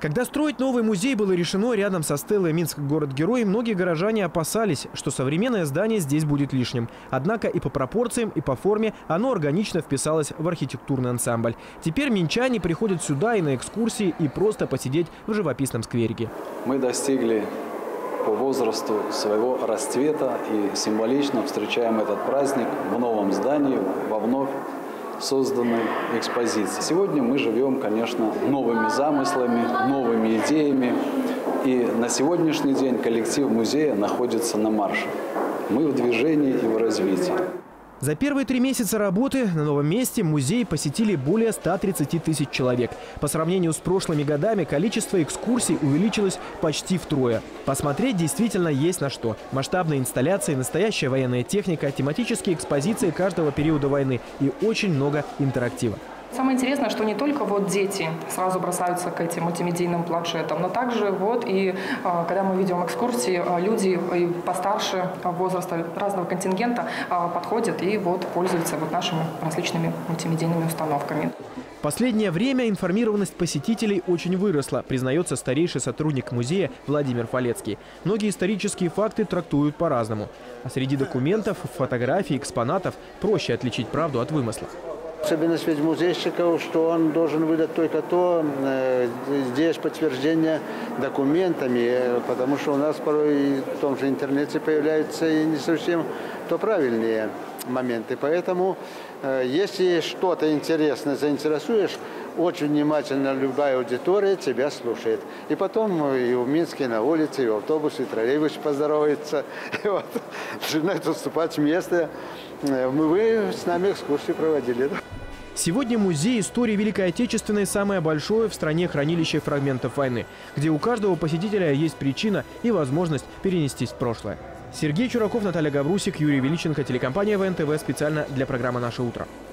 Когда строить новый музей было решено рядом со стелой «Минск – город-герой», многие горожане опасались, что современное здание здесь будет лишним. Однако и по пропорциям, и по форме оно органично вписалось в архитектурный ансамбль. Теперь минчане приходят сюда и на экскурсии, и просто посидеть в живописном скверике. Мы достигли по возрасту своего расцвета и символично встречаем этот праздник в новом здании, во вновь созданной экспозиции. Сегодня мы живем, конечно, новыми замыслами, новыми идеями. И на сегодняшний день коллектив музея находится на марше. Мы в движении и в развитии. За первые 3 месяца работы на новом месте музей посетили более 130 тысяч человек. По сравнению с прошлыми годами количество экскурсий увеличилось почти втрое. Посмотреть действительно есть на что. Масштабные инсталляции, настоящая военная техника, тематические экспозиции каждого периода войны и очень много интерактива. Самое интересное, что не только вот дети сразу бросаются к этим мультимедийным планшетам, но также вот и когда мы ведем экскурсии, люди и постарше возраста разного контингента подходят и вот пользуются вот нашими различными мультимедийными установками. В последнее время информированность посетителей очень выросла, признается старейший сотрудник музея Владимир Фалецкий. Многие исторические факты трактуют по-разному. А среди документов, фотографий, экспонатов проще отличить правду от вымысла. Особенность ведь музейщика, что он должен выдать только то, здесь подтверждение документами, потому что у нас порой в том же интернете появляются и не совсем то правильные моменты. Поэтому, если что-то интересное заинтересуешь, очень внимательно любая аудитория тебя слушает. И потом и в Минске на улице, и в автобусе, и в троллейбусе поздоровается. И вот, начинает уступать место. Вы с нами экскурсии проводили. Сегодня музей истории Великой Отечественной самое большое в стране хранилище фрагментов войны, где у каждого посетителя есть причина и возможность перенестись в прошлое. Сергей Чураков, Наталья Гаврусик, Юрий Величенко, телекомпания ВНТВ специально для программы «Наше утро».